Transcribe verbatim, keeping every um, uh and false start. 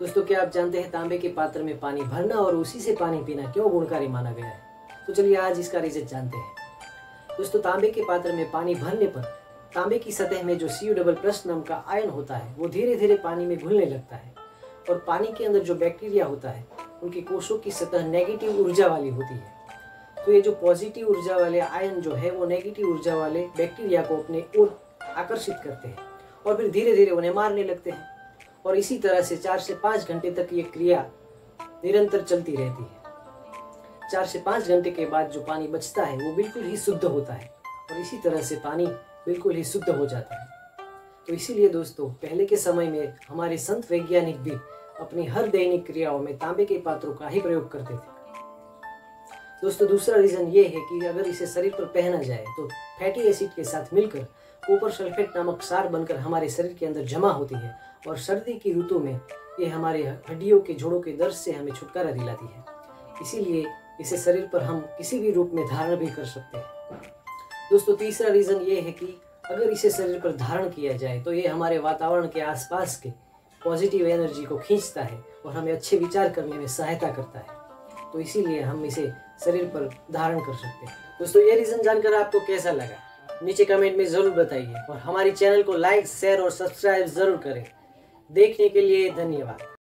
दोस्तों, क्या आप जानते हैं तांबे के पात्र में पानी भरना और उसी से पानी पीना क्यों गुणकारी माना गया है? तो चलिए आज इसका रीजन जानते हैं। दोस्तों, तांबे के पात्र में पानी भरने पर तांबे की सतह में जो सी यू डबल प्लस नाम का आयन होता है वो धीरे धीरे पानी में घुलने लगता है और पानी के अंदर जो बैक्टीरिया होता है उनके कोशों की सतह नेगेटिव ऊर्जा वाली होती है। तो ये जो पॉजिटिव ऊर्जा वाले आयन जो है वो नेगेटिव ऊर्जा वाले बैक्टीरिया को अपने ओर आकर्षित करते हैं और फिर धीरे धीरे उन्हें मारने लगते हैं और इसी तरह से चार से पाँच घंटे तक ये क्रिया निरंतर चलती रहती है। चार से पाँच घंटे के बाद जो पानी बचता है वो बिल्कुल ही शुद्ध होता है और इसी तरह से पानी बिल्कुल ही शुद्ध हो जाता है। तो इसीलिए दोस्तों, पहले के समय में हमारे संत वैज्ञानिक भी अपनी हर दैनिक क्रियाओं में तांबे के पात्रों का ही प्रयोग करते थे। दोस्तों, दूसरा रीजन ये है कि अगर इसे शरीर पर पहना जाए तो फैटी एसिड के साथ मिलकर कॉपर सल्फेट नामक क्षार बनकर हमारे शरीर के अंदर जमा होती है और सर्दी की ऋतु में ये हमारे हड्डियों के जोड़ों के दर्द से हमें छुटकारा दिलाती है। इसीलिए इसे शरीर पर हम किसी भी रूप में धारण भी कर सकते हैं। दोस्तों, तीसरा रीजन ये है कि अगर इसे शरीर पर धारण किया जाए तो ये हमारे वातावरण के आसपास के पॉजिटिव एनर्जी को खींचता है और हमें अच्छे विचार करने में सहायता करता है। तो इसीलिए हम इसे शरीर पर धारण कर सकते हैं। दोस्तों, ये रीजन जानकर आपको कैसा लगा नीचे कमेंट में जरूर बताइए और हमारे चैनल को लाइक, शेयर और सब्सक्राइब जरूर करें। देखने के लिए धन्यवाद।